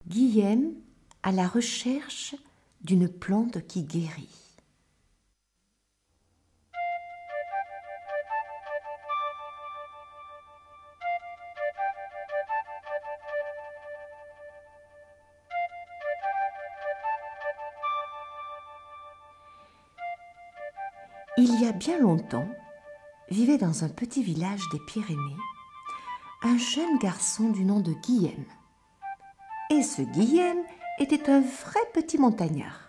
Guillaume à la recherche d'une plante qui guérit. Il y a bien longtemps, vivait dans un petit village des Pyrénées un jeune garçon du nom de Guillaume. Et ce Guillaume était un vrai petit montagnard.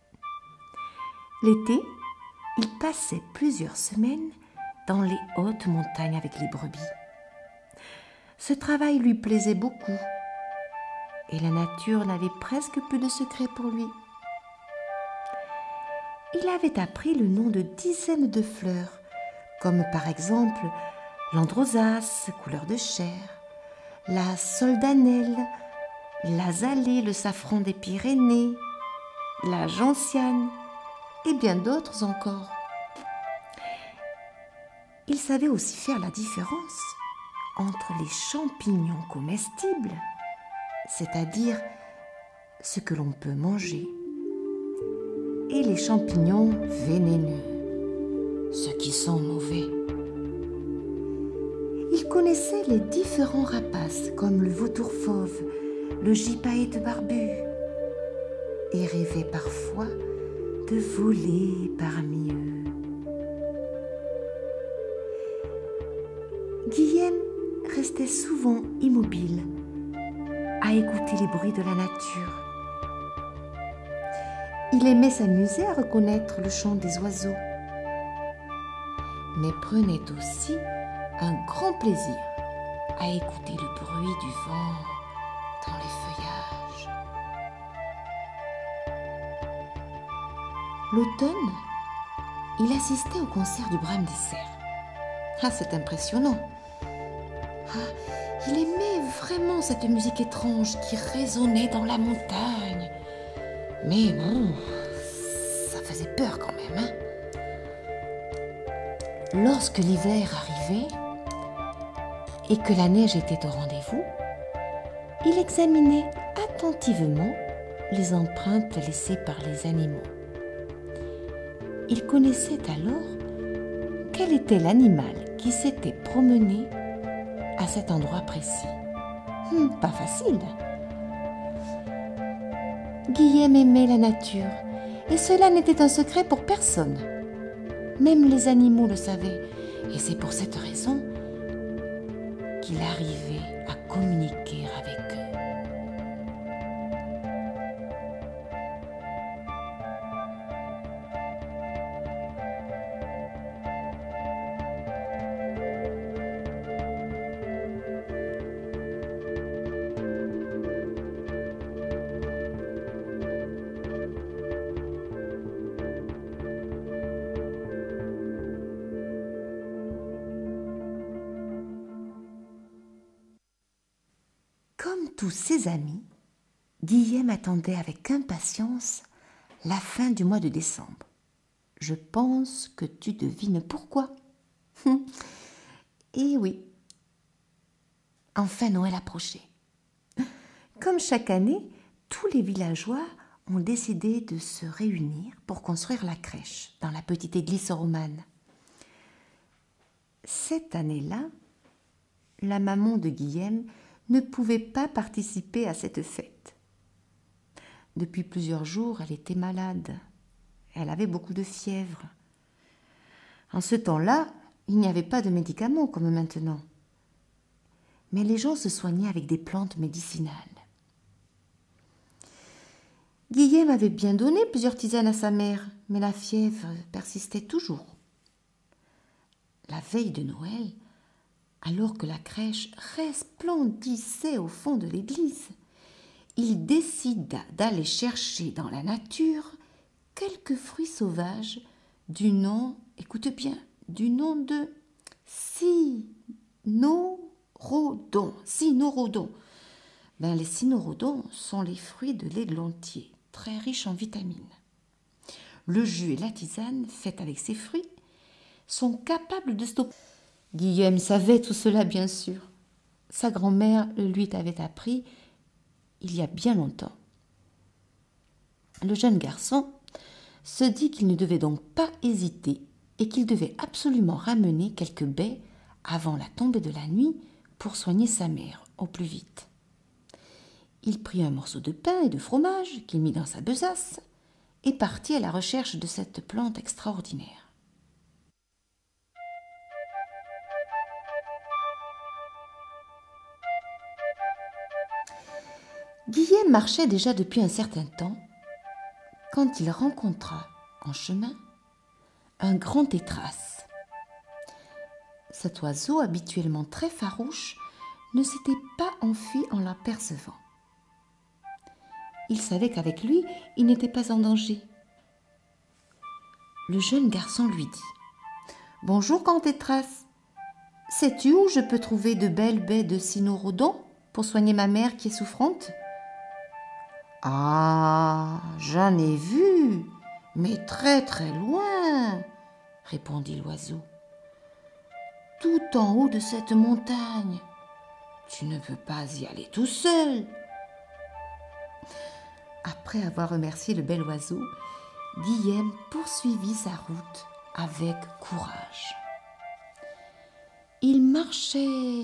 L'été, il passait plusieurs semaines dans les hautes montagnes avec les brebis. Ce travail lui plaisait beaucoup et la nature n'avait presque plus de secrets pour lui. Il avait appris le nom de dizaines de fleurs, comme par exemple l'androsace, couleur de chair, la soldanelle, l'azalée, le safran des Pyrénées, la gentiane et bien d'autres encore. Il savait aussi faire la différence entre les champignons comestibles, c'est-à-dire ce que l'on peut manger, et les champignons vénéneux, ceux qui sont mauvais. Il connaissait les différents rapaces comme le vautour fauve, le gypaète barbu, et rêvait parfois de voler parmi eux. Guillaume restait souvent immobile à écouter les bruits de la nature. Il aimait s'amuser à reconnaître le chant des oiseaux, mais prenait aussi un grand plaisir à écouter le bruit du vent dans les feuillages. L'automne, il assistait au concert du brame des cerfs. Ah, c'est impressionnant. Ah, il aimait vraiment cette musique étrange qui résonnait dans la montagne. Mais bon, ça faisait peur quand même, hein. Lorsque l'hiver arrivait et que la neige était au rendez-vous, il examinait attentivement les empreintes laissées par les animaux. Il connaissait alors quel était l'animal qui s'était promené à cet endroit précis. Pas facile. Guillaume aimait la nature et cela n'était un secret pour personne. Même les animaux le savaient et c'est pour cette raison qu'il arrivait à communiquer avec eux. Comme tous ses amis, Guillaume attendait avec impatience la fin du mois de décembre. Je pense que tu devines pourquoi. Eh oui, enfin Noël approchait. Comme chaque année, tous les villageois ont décidé de se réunir pour construire la crèche dans la petite église romane. Cette année-là, la maman de Guillaume ne pouvait pas participer à cette fête. Depuis plusieurs jours, elle était malade. Elle avait beaucoup de fièvre. En ce temps-là, il n'y avait pas de médicaments comme maintenant. Mais les gens se soignaient avec des plantes médicinales. Guillaume avait bien donné plusieurs tisanes à sa mère, mais la fièvre persistait toujours. La veille de Noël, alors que la crèche resplendissait au fond de l'église, il décida d'aller chercher dans la nature quelques fruits sauvages du nom, écoute bien, du nom de cynorrhodon. Les cynorrhodons sont les fruits de l'églantier, très riches en vitamines. Le jus et la tisane faite avec ces fruits sont capables de stopper. Guillaume savait tout cela, bien sûr. Sa grand-mère le lui avait appris il y a bien longtemps. Le jeune garçon se dit qu'il ne devait donc pas hésiter et qu'il devait absolument ramener quelques baies avant la tombée de la nuit pour soigner sa mère au plus vite. Il prit un morceau de pain et de fromage qu'il mit dans sa besace et partit à la recherche de cette plante extraordinaire. Guillaume marchait déjà depuis un certain temps quand il rencontra en chemin un grand tétras. Cet oiseau, habituellement très farouche, ne s'était pas enfui en l'apercevant. Il savait qu'avec lui, il n'était pas en danger. Le jeune garçon lui dit : « Bonjour, grand tétras. Sais-tu où je peux trouver de belles baies de cynorrhodon pour soigner ma mère qui est souffrante ? » « Ah, j'en ai vu, mais très très loin, » répondit l'oiseau. « Tout en haut de cette montagne. Tu ne peux pas y aller tout seul. » Après avoir remercié le bel oiseau, Guillaume poursuivit sa route avec courage. Il marchait,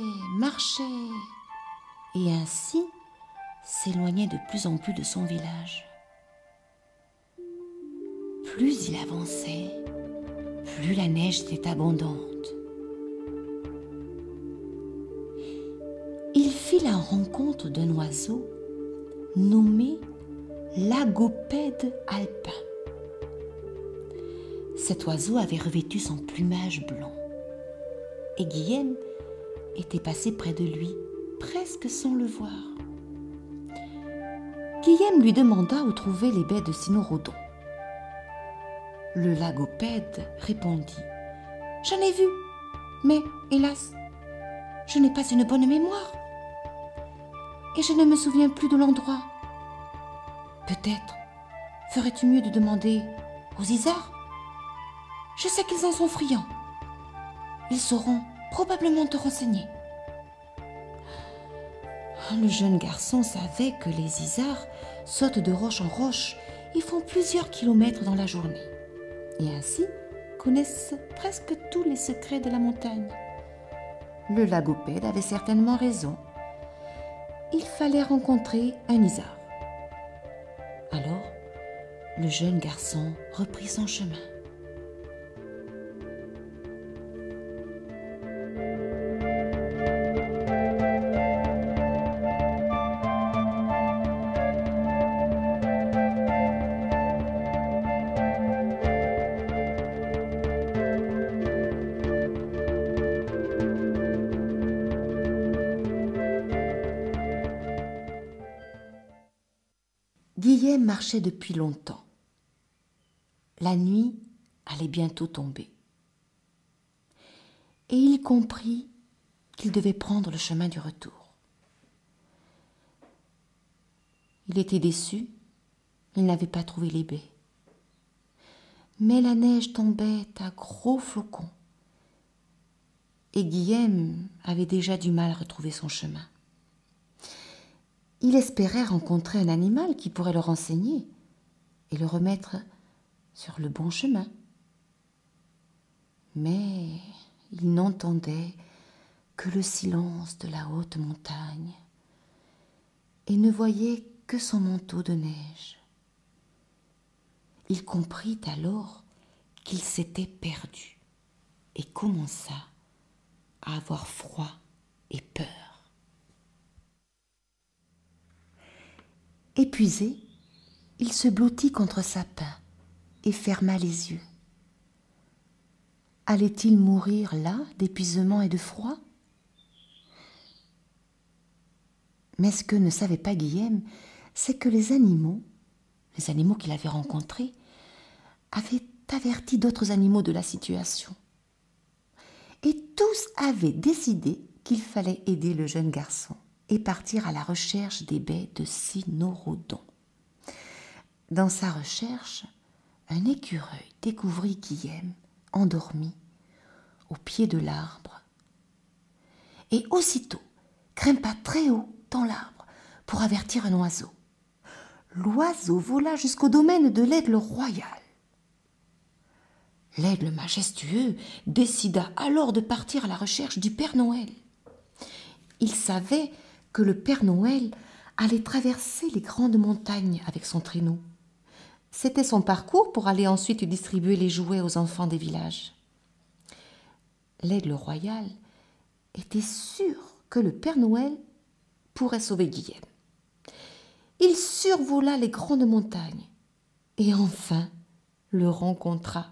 et ainsi s'éloignait de plus en plus de son village. Plus il avançait, plus la neige était abondante. Il fit la rencontre d'un oiseau nommé l'agopède alpin. Cet oiseau avait revêtu son plumage blanc et Guillaume était passé près de lui, presque sans le voir. Guillaume lui demanda où trouver les baies de cynorrhodon. Le lagopède répondit : « J'en ai vu, mais hélas, je n'ai pas une bonne mémoire et je ne me souviens plus de l'endroit. Peut-être ferais-tu mieux de demander aux isards ? Je sais qu'ils en sont friands. Ils sauront probablement te renseigner. » Le jeune garçon savait que les isards sautent de roche en roche et font plusieurs kilomètres dans la journée, et ainsi connaissent presque tous les secrets de la montagne. Le lagopède avait certainement raison. Il fallait rencontrer un isard. Alors, le jeune garçon reprit son chemin. Guillaume marchait depuis longtemps. La nuit allait bientôt tomber. Et il comprit qu'il devait prendre le chemin du retour. Il était déçu, il n'avait pas trouvé les baies. Mais la neige tombait à gros flocons. Et Guillaume avait déjà du mal à retrouver son chemin. Il espérait rencontrer un animal qui pourrait le renseigner et le remettre sur le bon chemin. Mais il n'entendait que le silence de la haute montagne et ne voyait que son manteau de neige. Il comprit alors qu'il s'était perdu et commença à avoir froid et peur. Épuisé, il se blottit contre sa pin et ferma les yeux. Allait-il mourir là d'épuisement et de froid ? Mais ce que ne savait pas Guillaume, c'est que les animaux qu'il avait rencontrés, avaient averti d'autres animaux de la situation. Et tous avaient décidé qu'il fallait aider le jeune garçon et partir à la recherche des baies de cynorrhodon. Dans sa recherche, un écureuil découvrit Guillaume endormi au pied de l'arbre et aussitôt grimpa très haut dans l'arbre pour avertir un oiseau. L'oiseau vola jusqu'au domaine de l'aigle royal. L'aigle majestueux décida alors de partir à la recherche du Père Noël. Il savait que le Père Noël allait traverser les grandes montagnes avec son traîneau. C'était son parcours pour aller ensuite distribuer les jouets aux enfants des villages. L'aigle royal était sûr que le Père Noël pourrait sauver Guillaume. Il survola les grandes montagnes et enfin le rencontra.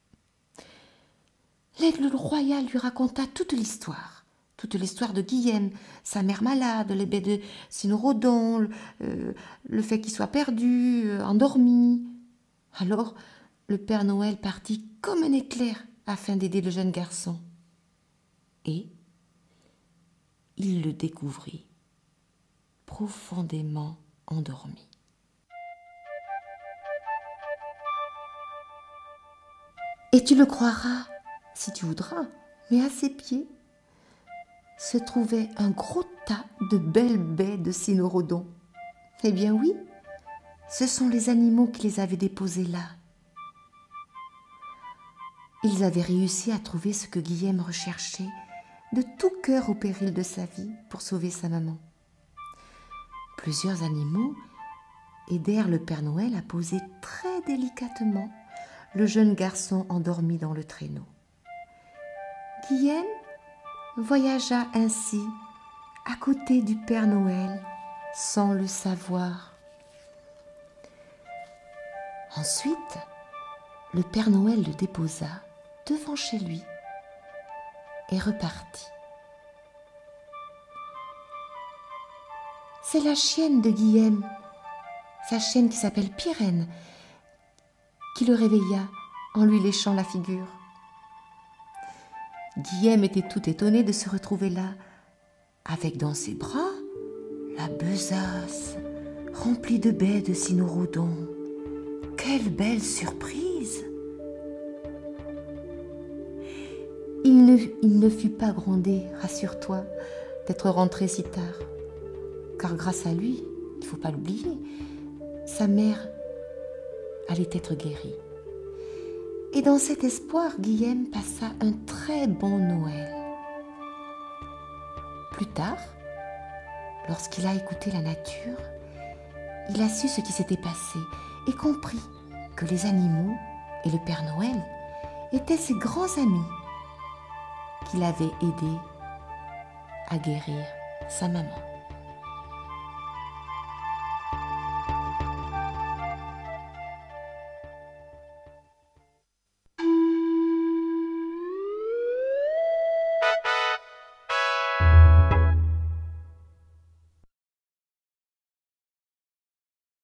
L'aigle royal lui raconta toute l'histoire de Guillaume, sa mère malade, les baies de cynorrhodon, le fait qu'il soit perdu, endormi. Alors, le Père Noël partit comme un éclair afin d'aider le jeune garçon. Et il le découvrit profondément endormi. Et tu le croiras, si tu voudras, mais à ses pieds se trouvait un gros tas de belles baies de cynorrhodon. Eh bien oui, ce sont les animaux qui les avaient déposées là. Ils avaient réussi à trouver ce que Guillaume recherchait de tout cœur au péril de sa vie pour sauver sa maman. Plusieurs animaux aidèrent le Père Noël à poser très délicatement le jeune garçon endormi dans le traîneau. Guillaume voyagea ainsi à côté du Père Noël sans le savoir. Ensuite, le Père Noël le déposa devant chez lui et repartit. C'est la chienne de Guillaume, sa chienne qui s'appelle Pirène, qui le réveilla en lui léchant la figure. Guillaume était tout étonné de se retrouver là, avec dans ses bras la besace remplie de baies de cynorrhodon. Quelle belle surprise! Il ne fut pas grondé, rassure-toi, d'être rentré si tard, car grâce à lui, il ne faut pas l'oublier, sa mère allait être guérie. Et dans cet espoir, Guillaume passa un très bon Noël. Plus tard, lorsqu'il a écouté la nature, il a su ce qui s'était passé et compris que les animaux et le Père Noël étaient ses grands amis qui l'avaient aidé à guérir sa maman.